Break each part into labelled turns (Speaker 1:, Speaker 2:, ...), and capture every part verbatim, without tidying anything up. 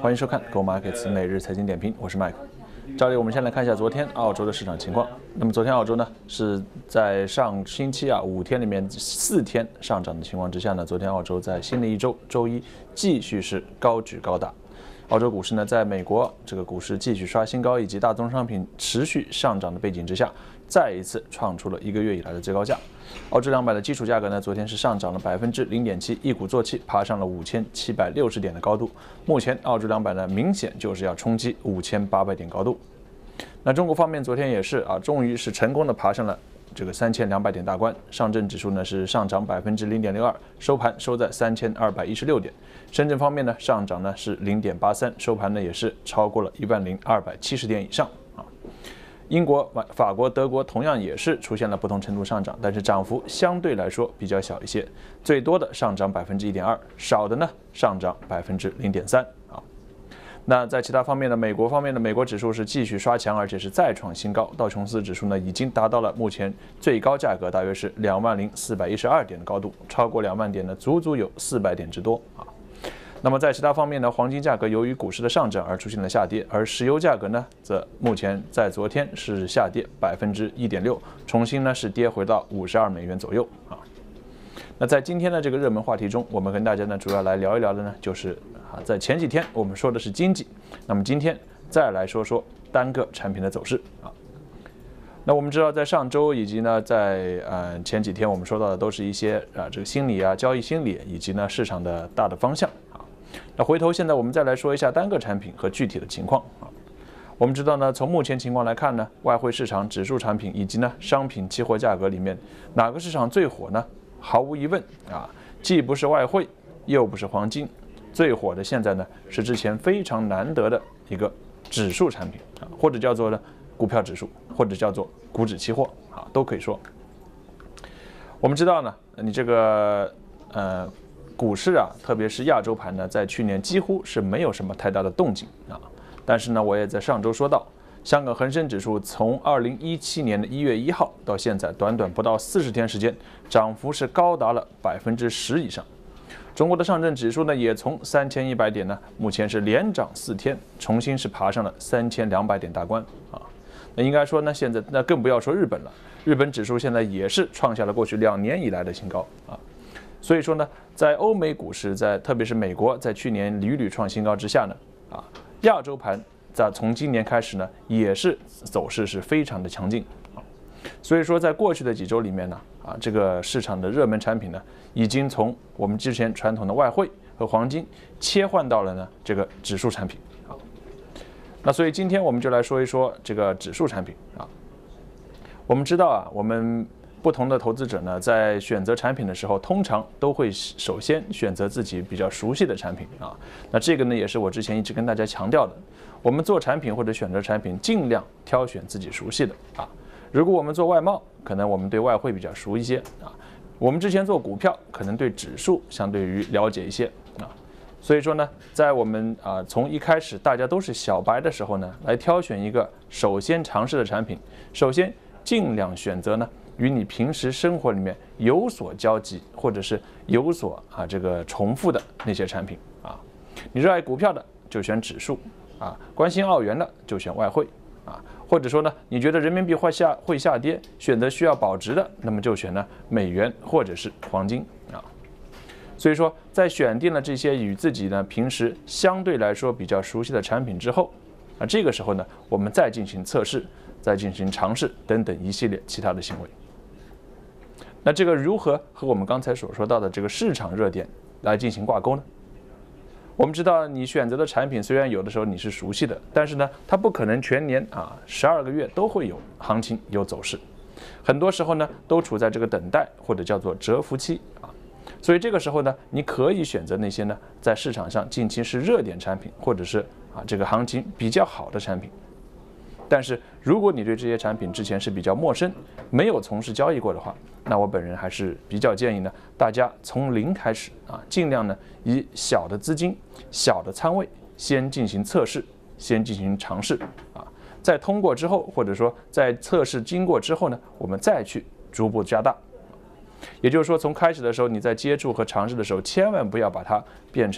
Speaker 1: 欢迎收看 Go Markets 每日财经点评，我是 Mike。照例我们先来看一下昨天澳洲的市场情况。那么昨天澳洲呢是在上星期啊五天里面四天上涨的情况之下呢，昨天澳洲在新的一周周一继续是高举高打。澳洲股市呢，在美国这个股市继续刷新高，以及大宗商品持续上涨的背景之下，再一次创出了一个月以来的最高价。澳洲两百的基础价格呢，昨天是上涨了百分之零点七，一鼓作气爬上了五千七百六十点的高度。目前澳洲两百呢，明显就是要冲击五千八百点高度。那中国方面昨天也是啊，终于是成功的爬上了这个三千两百点大关。上证指数呢是上涨百分之零点六二，收盘收在三千二百一十六点。深圳方面呢，上涨呢是零点八三，收盘呢也是超过了一万零二百七十点以上啊。英国、法国、德国同样也是出现了不同程度上涨，但是涨幅相对来说比较小一些，最多的上涨百分之一点二，少的呢上涨百分之零点三啊。那在其他方面呢，美国方面的美国指数是继续刷强，而且是再创新高。道琼斯指数呢已经达到了目前最高价格，大约是两万零四百一十二点的高度，超过两万点呢，足足有四百点之多啊。那么在其他方面呢，黄金价格由于股市的上涨而出现了下跌，而石油价格呢，则目前在昨天是下跌百分之一点六，重新呢是跌回到五十二美元左右啊。那在今天的这个热门话题中，我们跟大家呢主要来聊一聊的呢，就是啊，在前几天我们说的是经济，那么今天再来说说单个产品的走势啊。那我们知道，在上周以及呢，在呃前几天我们说到的都是一些啊这个心理啊、交易心理以及呢市场的大的方向啊。那回头现在我们再来说一下单个产品和具体的情况啊。我们知道呢，从目前情况来看呢，外汇市场、指数产品以及呢商品期货价格里面，哪个市场最火呢？毫无疑问啊，既不是外汇，又不是黄金，最火的现在呢是之前非常难得的一个指数产品啊，或者叫做呢股票指数，或者叫做股指期货啊，都可以说。我们知道呢，你这个呃股市啊，特别是亚洲盘呢，在去年几乎是没有什么太大的动静啊。但是呢，我也在上周说到，香港恒生指数从二零一七年的一月一号到现在，短短不到四十天时间，涨幅是高达了百分之十以上。中国的上证指数呢，也从三千一百点呢，目前是连涨四天，重新是爬上了三千两百点大关啊。那应该说呢，现在那更不要说日本了，日本指数现在也是创下了过去两年以来的新高啊。所以说呢，在欧美股市，在特别是美国，在去年屡屡创新高之下呢，啊，亚洲盘在从今年开始呢，也是走势是非常的强劲啊。所以说，在过去的几周里面呢，啊，这个市场的热门产品呢，已经从我们之前传统的外汇和黄金切换到了呢这个指数产品啊。那所以今天我们就来说一说这个指数产品啊。我们知道啊，我们不同的投资者呢，在选择产品的时候，通常都会首先选择自己比较熟悉的产品啊。那这个呢，也是我之前一直跟大家强调的，我们做产品或者选择产品，尽量挑选自己熟悉的啊。如果我们做外贸，可能我们对外汇比较熟一些啊；我们之前做股票，可能对指数相对于了解一些啊。所以说呢，在我们啊从一开始大家都是小白的时候呢，来挑选一个首先尝试的产品，首先尽量选择呢与你平时生活里面有所交集，或者是有所啊这个重复的那些产品啊。你热爱股票的就选指数啊，关心澳元的就选外汇啊。或者说呢，你觉得人民币会下会下跌，选择需要保值的，那么就选呢美元或者是黄金啊。所以说，在选定了这些与自己呢平时相对来说比较熟悉的产品之后，啊，这个时候呢，我们再进行测试，再进行尝试等等一系列其他的行为。那这个如何和我们刚才所说到的这个市场热点来进行挂钩呢？我们知道，你选择的产品虽然有的时候你是熟悉的，但是呢，它不可能全年啊十二个月都会有行情有走势，很多时候呢都处在这个等待或者叫做蛰伏期啊。所以这个时候呢，你可以选择那些呢在市场上近期是热点产品，或者是啊这个行情比较好的产品。但是如果你对这些产品之前是比较陌生，没有从事交易过的话，那我本人还是比较建议呢，大家从零开始啊，尽量呢以小的资金、小的仓位先进行测试，先进行尝试啊，在通过之后，或者说在测试经过之后呢，我们再去逐步加大。也就是说，从开始的时候，你在接触和尝试的时候，千万不要把它变成呢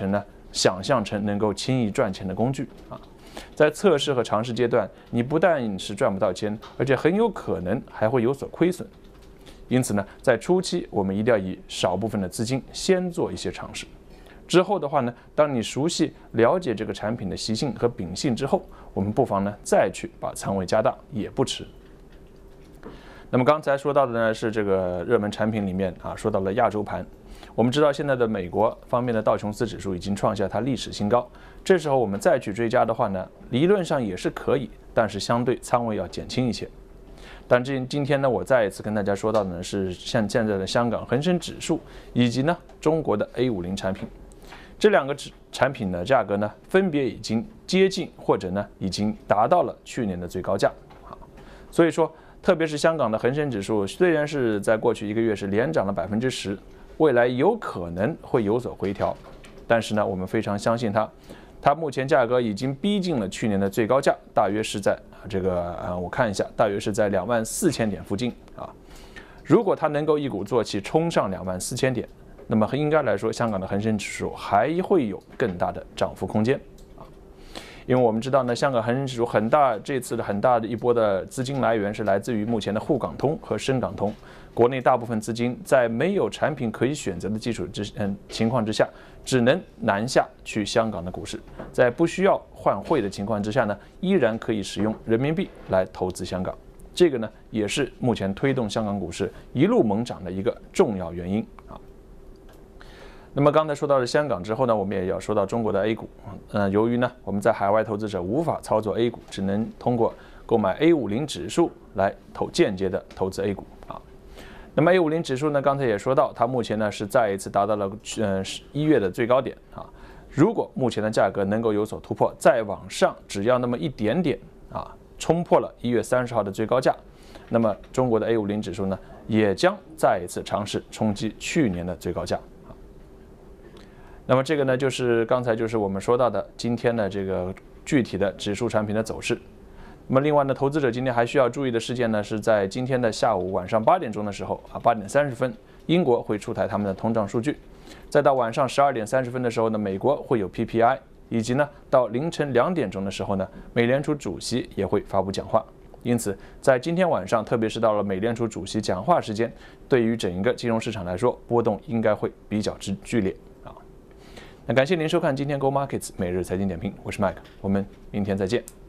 Speaker 1: 想象成能够轻易赚钱的工具啊。在测试和尝试阶段，你不但是赚不到钱，而且很有可能还会有所亏损。因此呢，在初期我们一定要以少部分的资金先做一些尝试。之后的话呢，当你熟悉了解这个产品的习性和秉性之后，我们不妨呢再去把仓位加大，也不迟。那么刚才说到的呢是这个热门产品里面啊，说到了亚洲盘。我们知道现在的美国方面的道琼斯指数已经创下它历史新高，这时候我们再去追加的话呢，理论上也是可以，但是相对仓位要减轻一些。但这今天呢，我再一次跟大家说到的呢是像现在的香港恒生指数以及呢中国的 A 五十 产品。这两个产品的价格呢，分别已经接近或者呢已经达到了去年的最高价啊。所以说，特别是香港的恒生指数，虽然是在过去一个月是连涨了百分之十，未来有可能会有所回调，但是呢，我们非常相信它，它目前价格已经逼近了去年的最高价，大约是在这个呃，我看一下，大约是在两万四千点附近啊。如果它能够一鼓作气冲上两万四千点，那么应该来说，香港的恒生指数还会有更大的涨幅空间啊，因为我们知道呢，香港恒生指数很大这次的很大的一波的资金来源是来自于目前的沪港通和深港通，国内大部分资金在没有产品可以选择的基础之嗯情况之下，只能南下去香港的股市，在不需要换汇的情况之下呢，依然可以使用人民币来投资香港，这个呢也是目前推动香港股市一路猛涨的一个重要原因啊。那么刚才说到了香港之后呢，我们也要说到中国的 A 股。呃，由于呢我们在海外投资者无法操作 A 股，只能通过购买 A 五十 指数来投间接的投资 A 股啊。那么 A 五十 指数呢，刚才也说到，它目前呢是再一次达到了呃一月的最高点啊。如果目前的价格能够有所突破，再往上只要那么一点点啊，冲破了一月三十号的最高价，那么中国的 A 五十 指数呢也将再一次尝试冲击去年的最高价。那么这个呢，就是刚才就是我们说到的今天的这个具体的指数产品的走势。那么另外呢，投资者今天还需要注意的事件呢，是在今天的下午晚上八点钟的时候啊，八点三十分，英国会出台他们的通胀数据；再到晚上十二点三十分的时候呢，美国会有 P P I， 以及呢到凌晨两点钟的时候呢，美联储主席也会发布讲话。因此，在今天晚上，特别是到了美联储主席讲话时间，对于整个金融市场来说，波动应该会比较之剧烈。那感谢您收看今天 Go Markets 每日财经点评，我是 Mike， 我们明天再见。